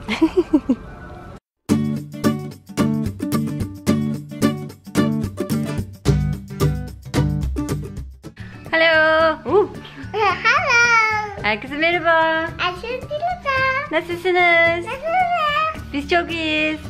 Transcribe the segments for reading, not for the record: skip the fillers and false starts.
Hello. Hello. Herkese merhaba. Nasılsınız? Biz çok iyiyiz.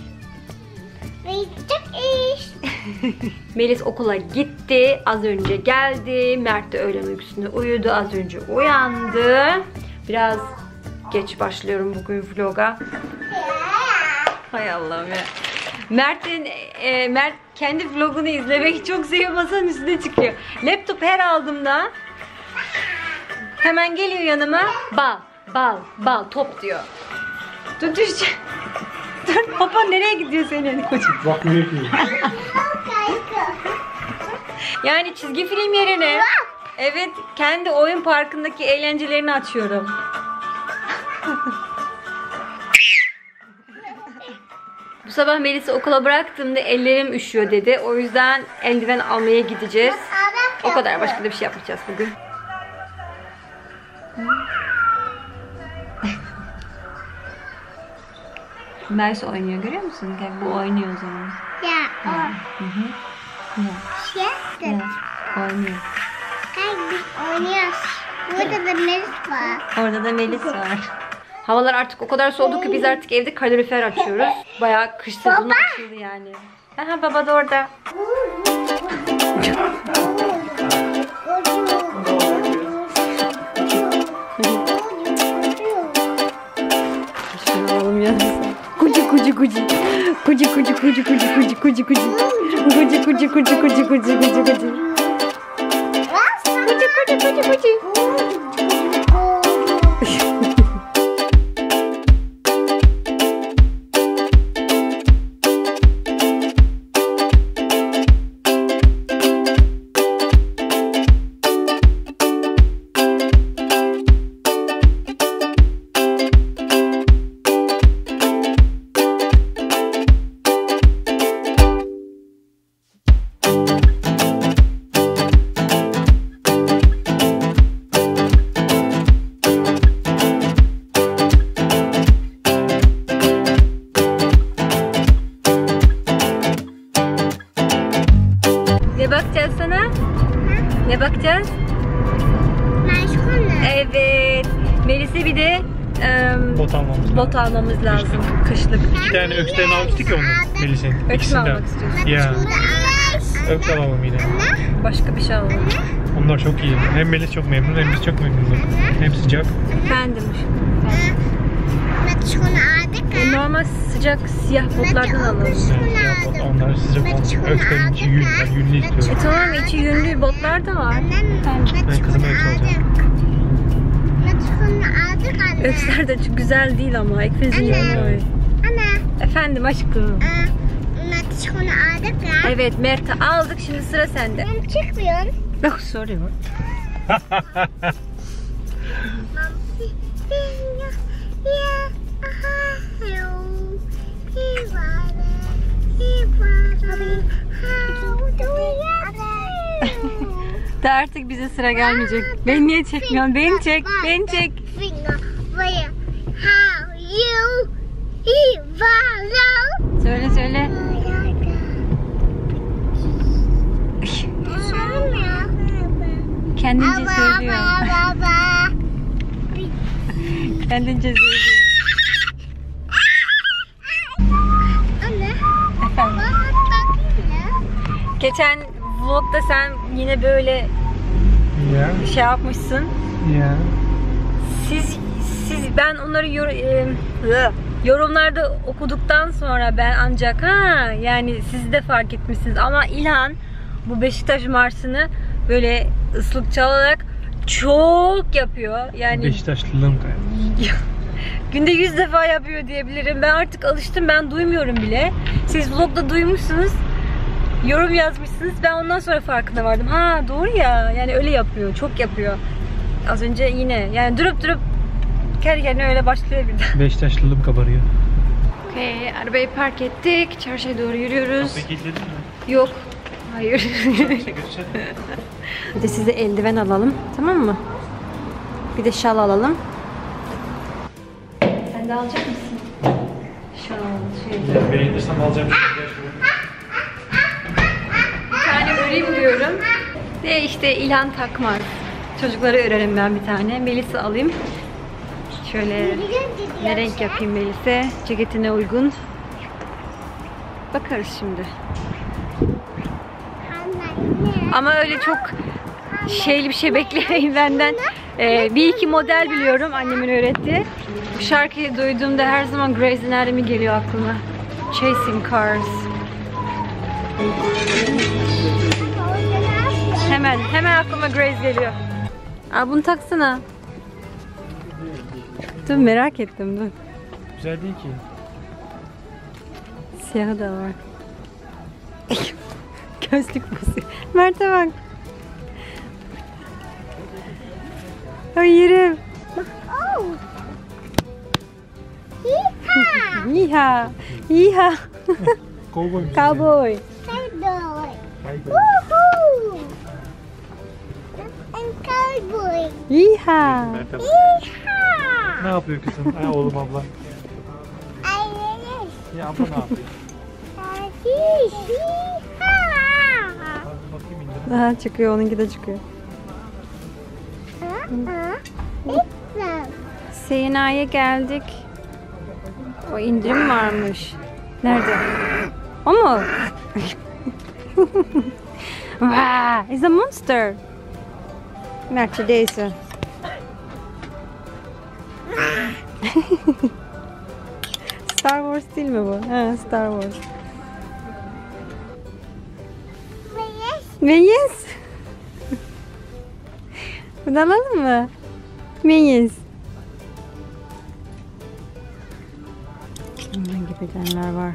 Melis okula gitti. Az önce geldi. Mert de öğlen uykusunda uyudu. Az önce uyandı. Biraz geç başlıyorum bugün vloga. Hay Allah'ım ya. Mert kendi vlogunu izlemek çok seviyor. Masanın üstüne çıkıyor. Laptop her aldığımda hemen geliyor yanıma. Bal top diyor. Dur düşecek. Dur papa nereye gidiyor senin kocam? Bak nereye gidiyor. Yani çizgi film yerine evet kendi oyun parkındaki eğlencelerini açıyorum. Bu sabah Melis'i okula bıraktığımda ellerim üşüyor dedi. O yüzden eldiven almaya gideceğiz. O kadar, başka da bir şey yapmayacağız bugün. Melis oynuyor, görüyor musun? Gel, bu oynuyor o zaman. Ya. Oynuyor. Biz oynuyoruz. Burada da Melis var. Orada da Melis var. Havalar artık o kadar soğudu ki biz artık evde kalorifer açıyoruz. Bayağı kış sezonu açıldı yani. Aha baba da orada. Şunu alalım yanımıza. Kucu. Ne bakacağız sana? Ne bakacağız? Evet. Melis'e bir de bot almamız lazım. Kışlık. 2 tane öksten almıştık ya onu Melis'in. Öks mü almak istiyorsun? Ya. Öks alalım yine. Başka bir şey alalım. Onlar çok iyi. Hem Melis çok memnun hem biz çok memnunuz. Hem sıcak. Efendim. Normal sıcak siyah botlardan alalım. Yani onlar sıcak olmuş. Ökslerin içi yün. Ben yünlü istiyorum. Tamam, içi yünlü botlar da var. Ben kızıma öks alacağım. Öksler de çok güzel değil ama. Ekfezin yanı. Efendim aşkım. Evet, Mert'i aldık, şimdi sıra sende. Çıkmıyor. Oh, sorry. Da artık bize sıra gelmeyecek. Beni niye çekmiyorsun? Beni çek, beni çek. Söyle. Kendince söylüyor. Kendince söylüyor. Efendim. Geçen vlogda sen yine böyle şey yapmışsın. Ben onları yorumlarda okuduktan sonra ben ancak yani siz de fark etmişsiniz ama İlhan bu Beşiktaş marşını böyle ıslık çalarak çok yapıyor. Yani Beşiktaşlılığım galiba. günde 100 defa yapıyor diyebilirim. Ben artık alıştım. Ben duymuyorum bile. Siz vlogda duymuşsunuz. Yorum yazmışsınız. Ben ondan sonra farkına vardım. Ha doğru ya. Yani öyle yapıyor. Çok yapıyor. Az önce yine. Yani durup kendi kendine öyle başlıyor birden. Beşiktaşlılığım kabarıyor. Okay, arabayı park ettik. Çarşıya doğru yürüyoruz. Kapıyı kilitledin mi? Yok. Hayır. Bir de size eldiven alalım. Tamam mı? Bir de şal alalım. Sen de alacak mısın? Şal, Beğenirsem alacağım. Bir tane öreyim diyorum. Ve işte İlhan takmaz. Çocuklara örerim ben bir tane. Melis'e alayım. Şöyle ne renk yapayım Melis'e? Ceketine uygun. Bakarız şimdi. Ama öyle çok şeyli bir şey beklemeyin benden. Bir iki model biliyorum annemin öğrettiği. Bu şarkıyı duyduğumda her zaman Grey's Anatomy geliyor aklıma. Chasing Cars. Hemen aklıma Grey's geliyor. Aa, bunu taksana. Dur merak ettim dur. Güzel değil ki. Siyahı da var. Gözlük basıyor. Mert'e bak. Ay yerim. Yiha. Yiha. Cowboy mu? Cowboy. Woohoo! I'm cowboy. Yiha. Mert'e bak. Yeehaw! Ne yapıyor kızım? Ay oğlum abla. Ya abla ne yapıyor? Hadi bakayım indir. Aha çıkıyor, onunki de çıkıyor. Seyna'ya geldik. O indirim varmış. Nerede? O mu? Wow, it's a monster. Neredeyse. Star Wars değil mi bu? Ha, Star Wars. Meyiz. Bunu alalım mı? Meyiz. Hangi bedenler var?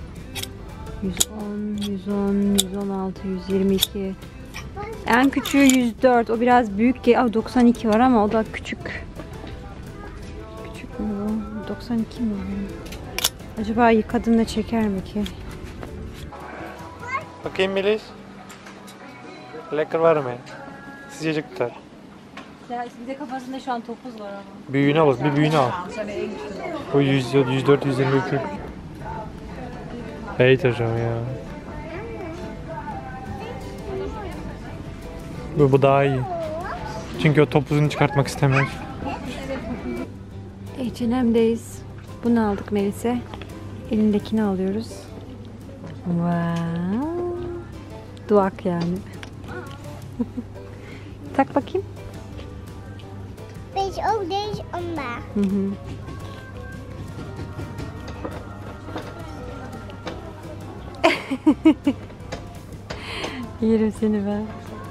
110, 116, 122. En küçüğü 104. O biraz büyük. 92 var ama o da küçük. Küçük mü bu? 92 mi? Acaba yıkadığında çeker mi ki? Bakayım Melis. Lekker var mı? Sıcacık tutar. Ya bir de kafasında şu an topuz var ama. Büyüğünü al, bir büyüğünü al. Bu 104, 122. Beyt hocam ya. Bu daha iyi. Çünkü o topuzunu çıkartmak istemez. H&M'deyiz. Bunu aldık Melis'e. Elindekini alıyoruz. Wow. Duak yani. Tak bakayım. Beetje ook deze omlaag. Hı hı. Yerim seni ben.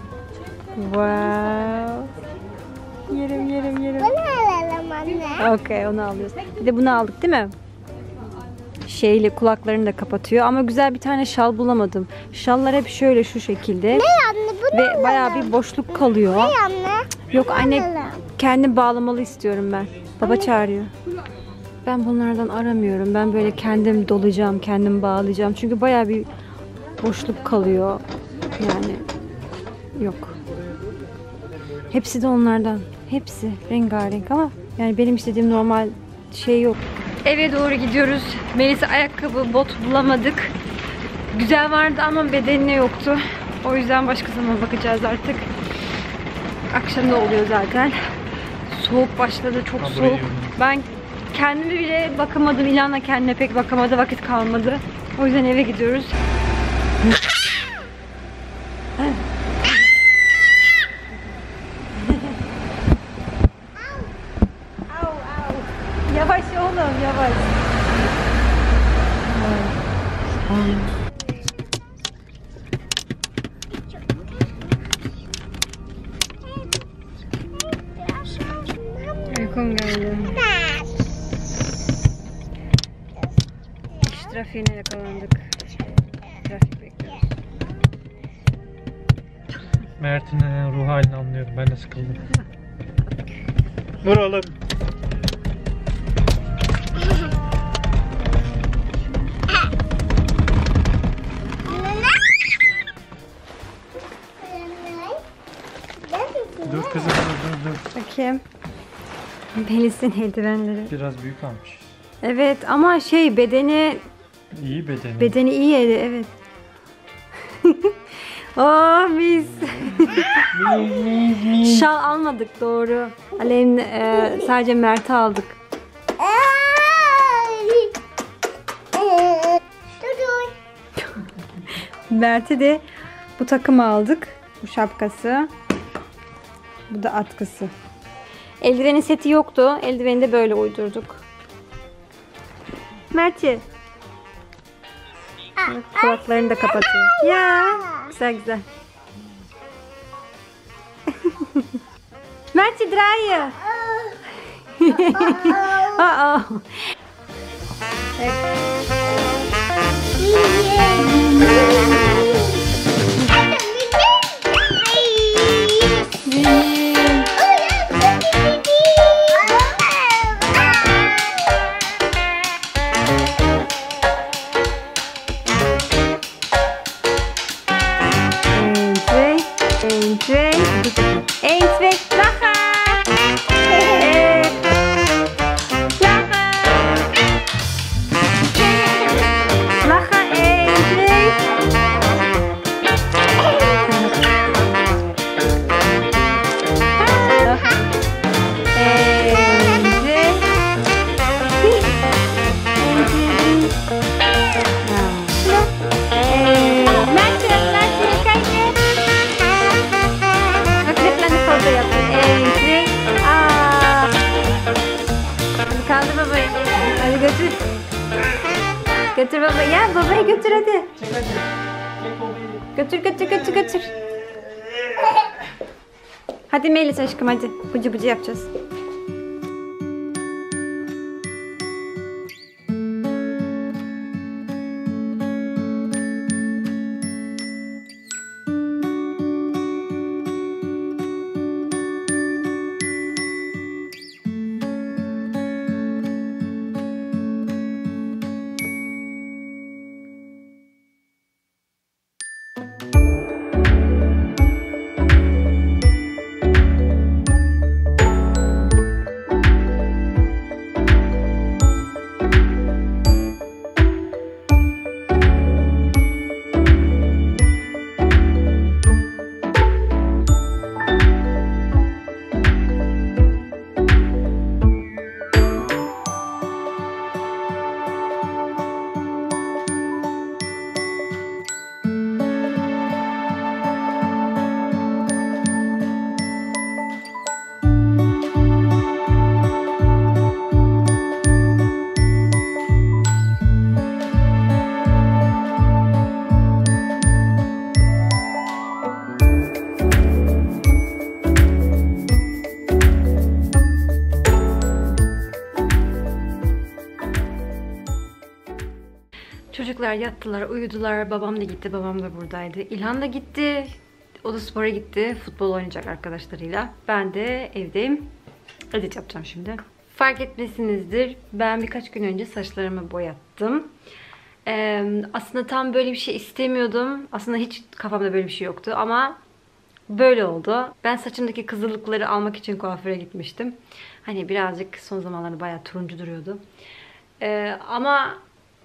Wow. Yerim. Bunu alalım anne. Okey, onu alıyoruz. Bir de bunu aldık değil mi? Şeyle kulaklarını da kapatıyor ama güzel bir tane şal bulamadım. Şallar hep şöyle şu şekilde. Ne anne bunu Ve bayağı bir boşluk kalıyor. Ne anne? Yok anne, kendim bağlamalı istiyorum ben. Baba çağırıyor. Ben bunlardan aramıyorum. Ben böyle kendim dolacağım, kendim bağlayacağım. Çünkü bayağı bir boşluk kalıyor. Yani yok. Hepsi de onlardan. Hepsi rengarenk ama yani benim istediğim normal şey yok. Eve doğru gidiyoruz. Melis'e ayakkabı, bot bulamadık. Güzel vardı ama bedenine yoktu. O yüzden başka zaman bakacağız artık. Akşam da oluyor zaten. Soğuk başladı, çok soğuk. Ben kendime bile bakamadım. İlhan'la kendine pek bakamadı. Vakit kalmadı. O yüzden eve gidiyoruz. Yavaş oğlum, yavaş. Uykum geldi. İş trafiğine yakalandık. Trafik bekliyoruz. Mert'in ruh halini anlıyorum. Ben de sıkıldım. Vur oğlum. Dur kızım dur. Bakayım. Melis'in eldivenleri. Biraz büyük almış. Evet ama şey bedeni İyi bedeni. iyi evet. Oh mis. Şal almadık doğru. Alev'in sadece Mert'i aldık. Mert'e de bu takımı aldık. Bu şapkası. Bu da atkısı. Eldivenin seti yoktu. Eldiveni de böyle uydurduk. Mert'i. Kulaklarını da kapatıyor. Ya güzel. Mert'i draaien. Uh-oh. Götür baba. Ya babayı götür hadi. Götür. Hadi Melis aşkım hadi. Bıcı yapacağız. Çocuklar yattılar, uyudular. Babam da gitti, babam da buradaydı. İlhan da gitti. O da spora gitti. Futbol oynayacak arkadaşlarıyla. Ben de evdeyim. Edit yapacağım şimdi. Fark etmesinizdir. Ben birkaç gün önce saçlarımı boyattım. Aslında tam böyle bir şey istemiyordum. Aslında hiç kafamda böyle bir şey yoktu ama böyle oldu. Ben saçımdaki kızıllıkları almak için kuaföre gitmiştim. Hani birazcık son zamanlarda bayağı turuncu duruyordu. Ama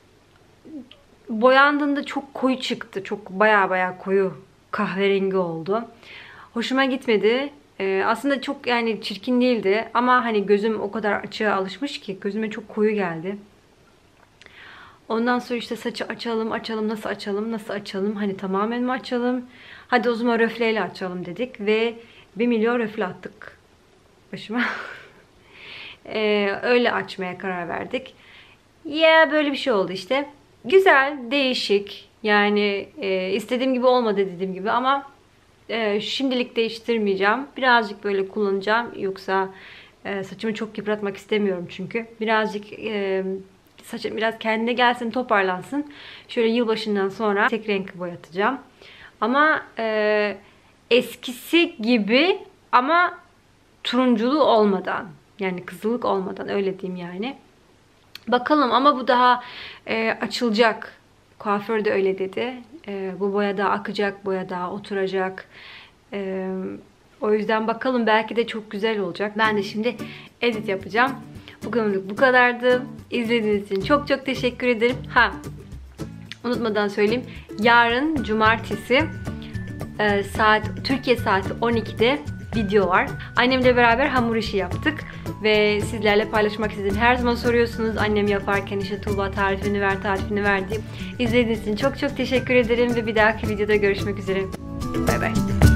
boyandığında çok koyu çıktı. Çok bayağı koyu kahverengi oldu. Hoşuma gitmedi. Aslında çok yani çirkin değildi. Ama hani gözüm o kadar açığa alışmış ki gözüme çok koyu geldi. Ondan sonra işte saçı açalım. Nasıl açalım? Hani tamamen mi açalım? Hadi o zaman röfleyle açalım dedik. Ve 1 milyon röfle attık başıma. Öyle açmaya karar verdik. Ya böyle bir şey oldu işte. Güzel, değişik. Yani istediğim gibi olmadı dediğim gibi ama şimdilik değiştirmeyeceğim. Birazcık böyle kullanacağım. Yoksa saçımı çok yıpratmak istemiyorum çünkü. Birazcık saçım biraz kendine gelsin, toparlansın. Şöyle yılbaşından sonra tek renk boyatacağım. Ama eskisi gibi ama turunculuğu olmadan. Yani kızılık olmadan öyle diyeyim yani. Bakalım ama bu daha açılacak. Kuaför de öyle dedi. Bu boya daha akacak, boya daha oturacak. O yüzden bakalım belki de çok güzel olacak. Ben de şimdi edit yapacağım. Bugünlük bu kadardı. İzlediğiniz için çok çok teşekkür ederim. Unutmadan söyleyeyim. Yarın cumartesi Türkiye saati 12'de video var. Annemle beraber hamur işi yaptık ve sizlerle paylaşmak istedim. Her zaman soruyorsunuz annem yaparken işte Tuğba tarifini ver diye. İzlediğiniz için çok çok teşekkür ederim ve bir dahaki videoda görüşmek üzere. Bay bay.